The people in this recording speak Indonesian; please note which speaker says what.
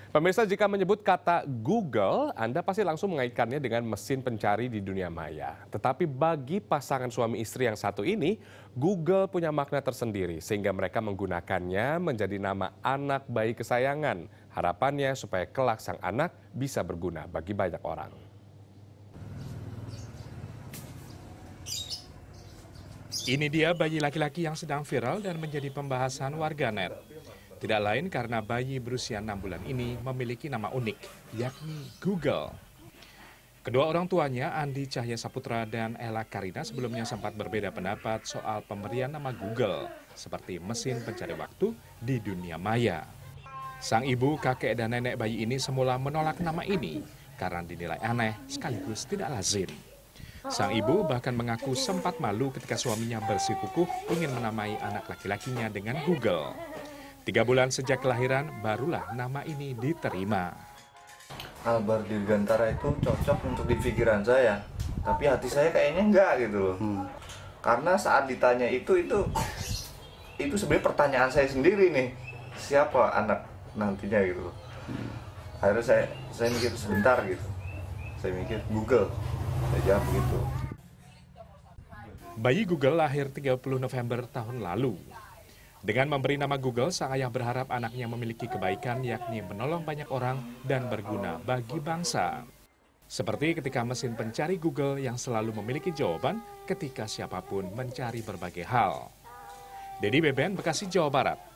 Speaker 1: Pemirsa, jika menyebut kata Google, Anda pasti langsung mengaitkannya dengan mesin pencari di dunia maya. Tetapi bagi pasangan suami istri yang satu ini, Google punya makna tersendiri sehingga mereka menggunakannya menjadi nama anak bayi kesayangan. Harapannya supaya kelak sang anak bisa berguna bagi banyak orang.
Speaker 2: Ini dia bayi laki-laki yang sedang viral dan menjadi pembahasan warganet. Tidak lain karena bayi berusia 6 bulan ini memiliki nama unik, yakni Google. Kedua orang tuanya, Andi Cahya Saputra dan Ella Karina, sebelumnya sempat berbeda pendapat soal pemberian nama Google, seperti mesin pencari waktu di dunia maya. Sang ibu, kakek, dan nenek bayi ini semula menolak nama ini karena dinilai aneh sekaligus tidak lazim. Sang ibu bahkan mengaku sempat malu ketika suaminya bersikukuh ingin menamai anak laki-lakinya dengan Google. 3 bulan sejak kelahiran, barulah nama ini diterima.
Speaker 3: Albar Dirgantara itu cocok untuk di pikiran saya, tapi hati saya kayaknya enggak gitu loh. Karena saat ditanya itu sebenarnya pertanyaan saya sendiri nih, siapa anak nantinya gitu loh. Akhirnya saya mikir sebentar gitu, saya mikir Google, saya jawab begitu.
Speaker 2: Bayi Google lahir 30 November tahun lalu. Dengan memberi nama Google, sang ayah berharap anaknya memiliki kebaikan, yakni menolong banyak orang dan berguna bagi bangsa. Seperti ketika mesin pencari Google yang selalu memiliki jawaban ketika siapapun mencari berbagai hal. Dedy Beben, Bekasi, Jawa Barat.